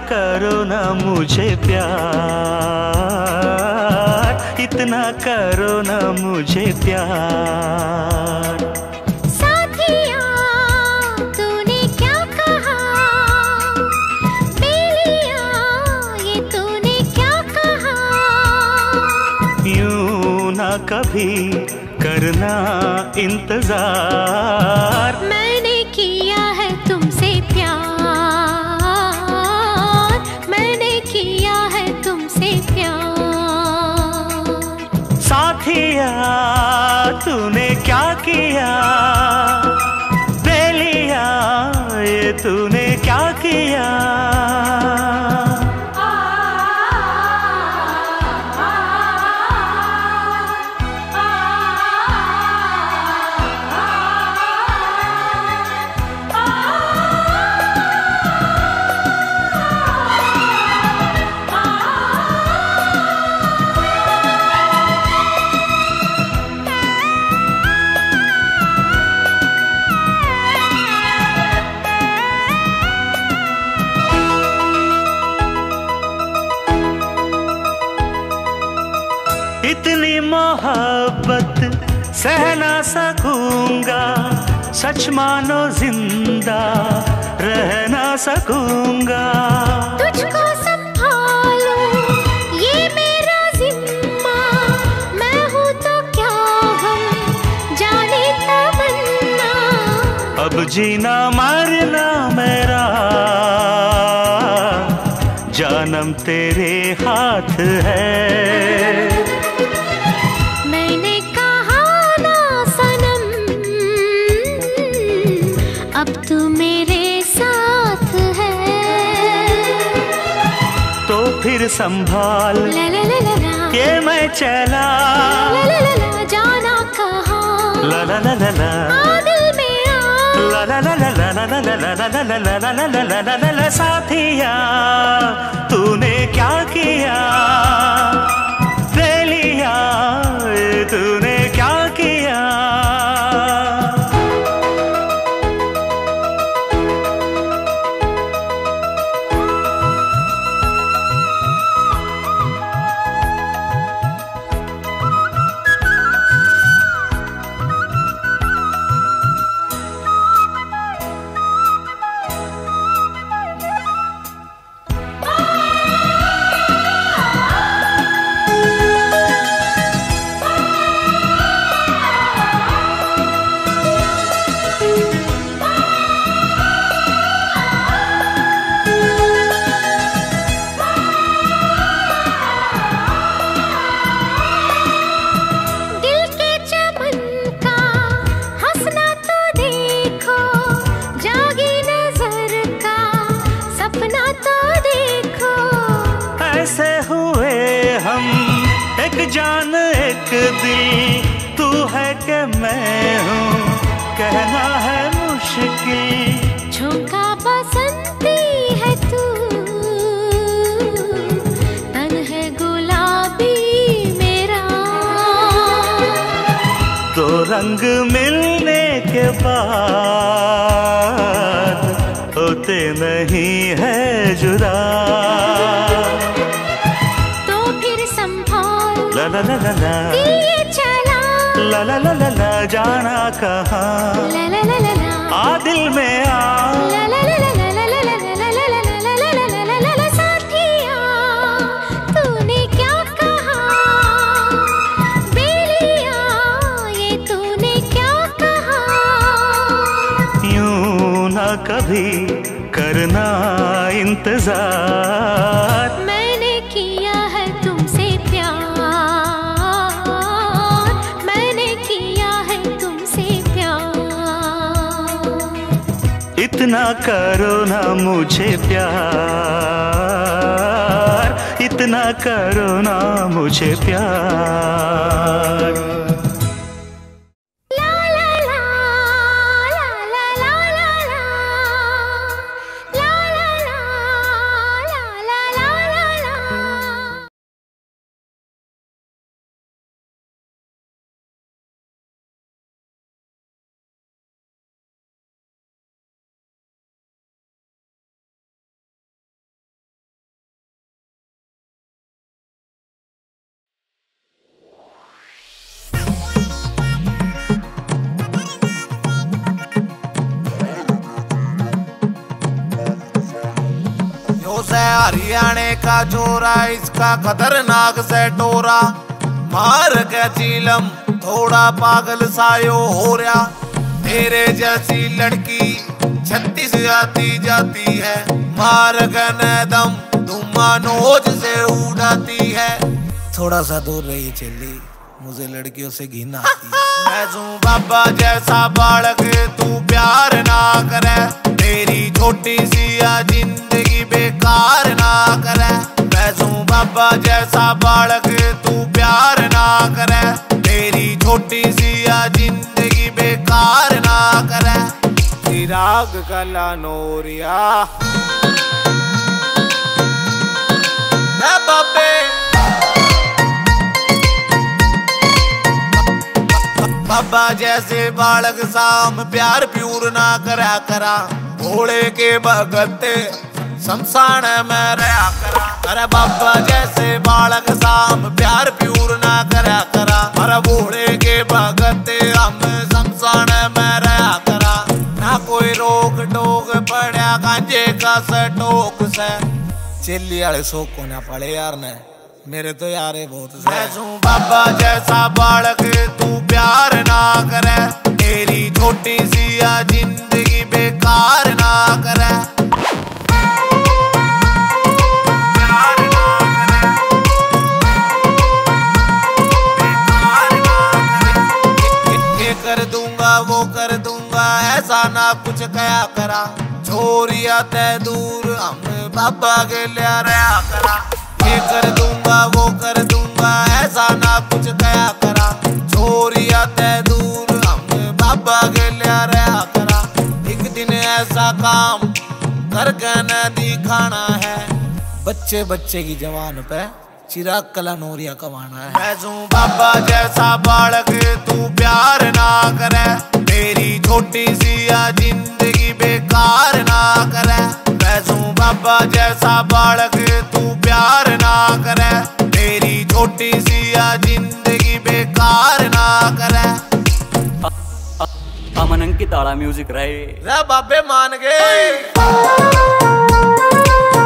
करो ना मुझे प्यार, इतना करो ना मुझे प्यार। साथिया तूने क्या कहा, बेलिया ये तूने क्या कहा। यूं ना कभी करना इंतजार, मैंने किया है तुमसे प्यार, मैंने किया है तुमसे प्यार। साथिया तूने क्या किया, बेलिया ये तूने क्या किया। इतनी मोहब्बत सह ना सकूंगा, सच मानो जिंदा रह ना सकूंगा। तुझको संभालो ये मेरा जिम्मा, मैं हूँ तो क्या हम जाने तमन्ना। अब जीना मरना मेरा जानम तेरे हाथ है। मैंने कहा ना सनम, अब तू मेरे साथ है। तो फिर संभाल ला ला ला ला ला, के मैं चला, ला ला ला ला, जाना कहाँ, ला ला ला ला ला, आ दिल में आ, ला ला ला ला ला ला ला ला ला ला ला ला ला ला ला ला ला। साथिया तूने क्या किया, बेलिया तूने क्या किया। ऐसे हुए हम एक जान एक दिल, तू है कि मैं हूँ कहना है मुश्किल। झोंका बसंती है तू, तन है गुलाबी मेरा। तो रंग मिलने के बाद होते नहीं है जुदा। ला ला ला ला ला, दिए चला, ला ला ला ला ला, जाना कहाँ, ला ला ला ला ला, आ दिल में आ, ला ला ला ला ला ला ला ला ला ला ला ला ला ला ला ला। साथिया तूने क्या कहा, बेलिया ये तूने क्या कहा। यूं ना कभी करना इंतजार, मैंने किया है तुमसे प्यार, मैंने किया है तुमसे प्यार। इतना करो ना मुझे प्यार, इतना करो ना मुझे प्यार। से हरियाणे का छोरा, इसका खतरनाक से टोरा। मार के चीलम थोड़ा पागल सायो हो रहा। तेरे जैसी लड़की 36 आती जाती है, मार के दम धुआं नोज से उड़ाती है। थोड़ा सा दूर रही चली, मुझे लड़कियों से घिन आती है। मैं हूँ बाबा जैसा बालक, तू प्यार ना करे। तेरी छोटी सी जिंदगी बेकार ना करे। मैं हूँ बाबा जैसा बालक, तू प्यार ना करे। तेरी छोटी सी जिंदगी बेकार ना करे। चिराग कला नोरिया बाबे, बाबा जैसे बालक साम प्यार प्यूर ना करा करा। घोड़े के भगते शमशान में रहा करा। अरे बाबा जैसे बालक साम प्यार प्यूर ना करा करा। अरे घोड़े के भगते हम शमशान में रहा करा। ना कोई रोक टोक पड़ा गांजे का सटोक से। चिल्ली वाले शोक को ना पड़े यार ने, मेरे तो यार बहुत। मैं हूँ बाबा जैसा बालक, तू प्यार ना करे। तेरी छोटी सी जिंदगी बेकार ना करे। प्यार ना करे, बेकार ना करे। ये कर दूंगा वो कर दूंगा, ऐसा ना कुछ कया करा। छोरिया ते दूर हम बाबा के लिया रहा करा। ये कर दूंगा वो कर दूंगा, ऐसा ना कुछ कया करा। छोरिया ते दूर हम बाबा के लिया रहा करा। एक दिन ऐसा काम करके न दिखाना है। बच्चे बच्चे की जवान पे चिराग कला नोरिया कमाना है। मैं हूँ बाबा जैसा बालक, तू प्यार ना करे। तेरी छोटी सी जिंदगी बेकार ना करे। मैं हूँ बाबा जैसा बालक, तू प्यार ना करे। तेरी छोटी सी जिंदगी बेकार ना करे। अमन अंकित आला म्यूजिक रहे बाबे मान गए।